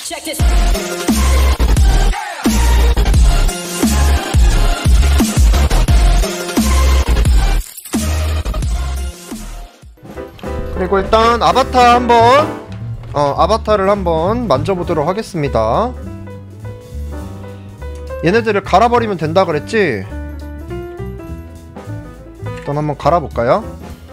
그리고 일단 아바타 한번 아바타를 한번 만져보도록 하겠습니다. 얘네들을 갈아버리면 된다 그랬지? 일단 한번 갈아볼까요?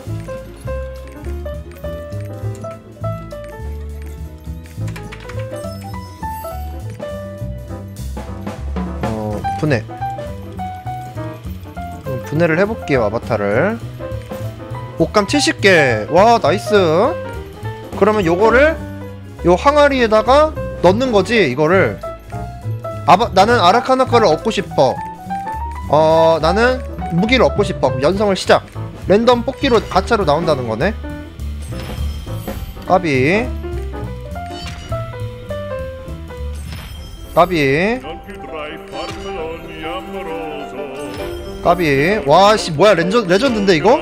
분해를 해볼게요. 아바타를 옷감 70개. 와 나이스. 그러면 요거를 요 항아리에다가 넣는 거지. 이거를 나는 아라카나 거를 얻고 싶어. 나는 무기를 얻고 싶어. 연성을 시작. 랜덤 뽑기로 가차로 나온다는 거네. 까비 와씨 뭐야 레전드인데 이거?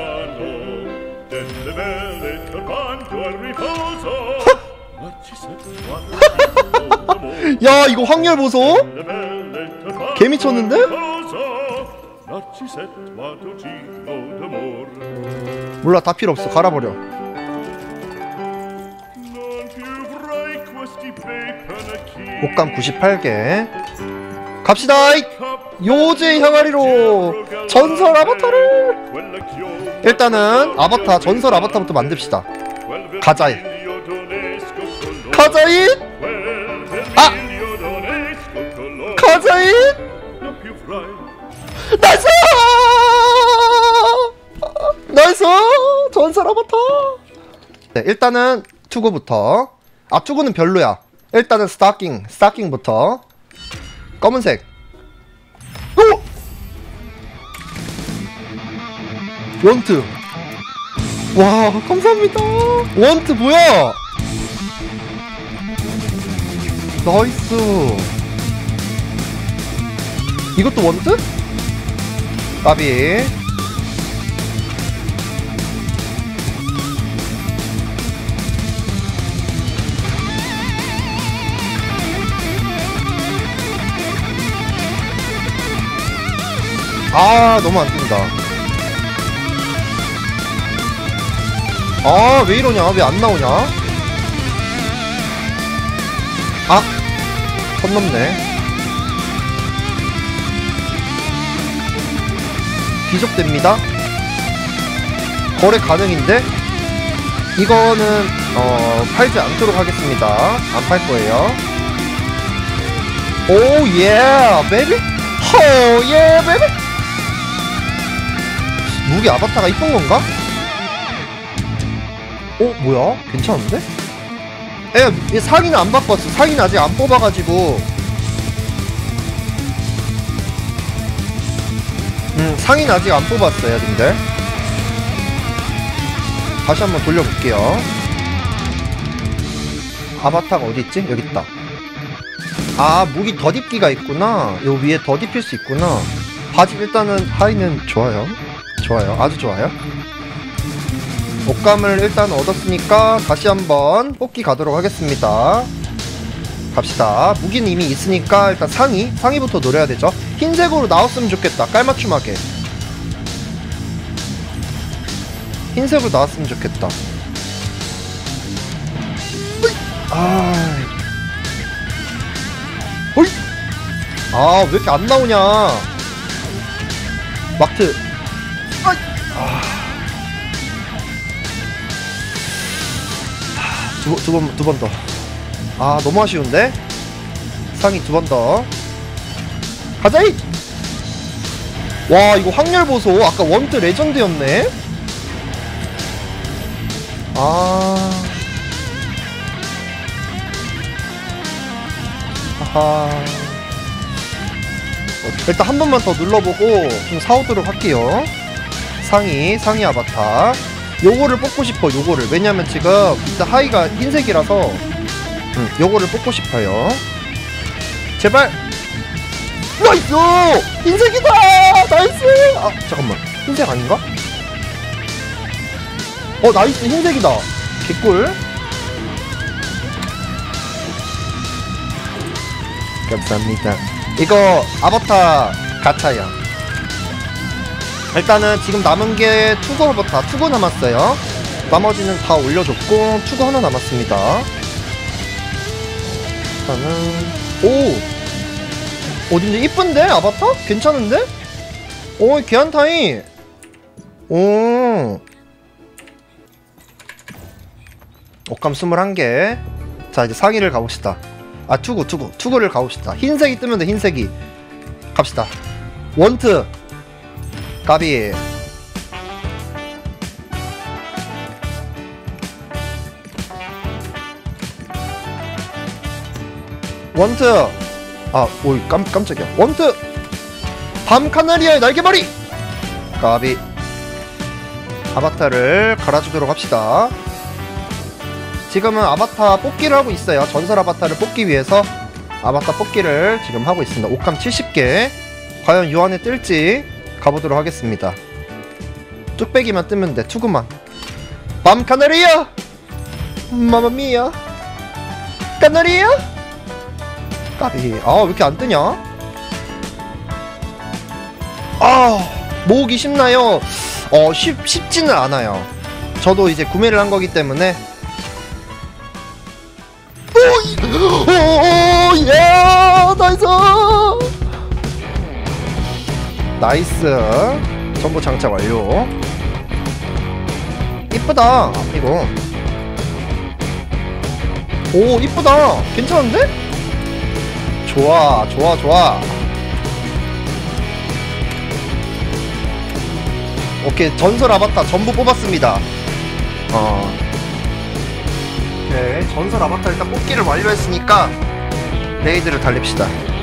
야 이거 확률 보소? 개미쳤는데? 몰라 다 필요 없어. 갈아버려. 옷감 98개. 갑시다. 요제 항아리로 전설 아바타를. 일단은 아바타 전설 아바타부터 만듭시다. 가자잇 아! 가자잇 나이스! 나이스! 전설 아바타. 네, 일단은 투구부터. 투구는 별로야. 일단은 스타킹부터. 검은색. 오! 원트. 와 감사합니다. 원트 뭐야? 나이스. 이것도 원트? 까비. 너무 안 뜬다. 왜 이러냐? 왜 안 나오냐? 선 넘네. 귀족됩니다. 거래 가능인데? 이거는 팔지 않도록 하겠습니다. 안 팔 거예요. 오 예 베이비. 호 예 베이비. 무기 아바타가 이쁜 건가? 뭐야? 괜찮은데? 얘 상의는 안 바꿨어. 상의는 아직 안 뽑아가지고. 상의는 아직 안 뽑았어요, 근데. 다시 한번 돌려볼게요. 아바타가 어디있지? 여깄다. 무기 덧입기가 있구나. 요 위에 덧입힐 수 있구나. 바지 일단은 하의는 좋아요. 아주 좋아요. 옷감을 일단 얻었으니까 다시 한번 뽑기 가도록 하겠습니다. 갑시다. 무기는 이미 있으니까 일단 상의부터 노려야 되죠. 흰색으로 나왔으면 좋겠다. 깔맞춤하게 흰색으로 나왔으면 좋겠다. 왜 이렇게 안 나오냐. 막트. 두 번 더. 너무 아쉬운데? 상의 두 번 더. 가자잇! 와, 이거 확률 보소. 아까 원트 레전드였네? 일단 한 번만 더 눌러보고 좀 사오도록 할게요. 상의 아바타. 요거를 뽑고 싶어. 요거를. 왜냐면 지금 일단 하이가 흰색이라서 요거를 뽑고 싶어요. 제발. 나이스! 흰색이다! 나이스! 잠깐만. 흰색 아닌가? 나이스. 흰색이다. 개꿀. 감사합니다. 이거 아바타 가차야. 일단은 지금 남은게 투구 아바타 투구 남았어요. 나머지는 다 올려줬고 투구 하나 남았습니다. 일단은 어딘지 이쁜데 아바타? 괜찮은데? 오 귀한타이. 오 옷감 21개. 자 이제 상의를 가봅시다. 아 투구를 가봅시다. 흰색이 뜨면 돼. 흰색이 갑시다. 원트 까비. 원트 오이 깜짝이야. 원트 밤 카나리아의 날개머리 까비. 아바타를 갈아주도록 합시다. 지금은 아바타 뽑기를 하고 있어요. 전설 아바타를 뽑기 위해서 아바타 뽑기를 지금 하고 있습니다. 옷감 70개 과연 요 안에 뜰지 가보도록 하겠습니다. 뚝배기만 뜨면 돼. 투구만. 밤 카나리아 마마미야 카나리아 까비. 왜 이렇게 안 뜨냐? 모으기 쉽나요? 쉽지는 않아요. 저도 이제 구매를 한 거기 때문에. 나이스. 전부 장착 완료. 이쁘다 이거. 오 이쁘다. 괜찮은데? 좋아. 오케이 전설 아바타 전부 뽑았습니다. 네 전설 아바타 일단 뽑기를 완료했으니까 레이드를 달립시다.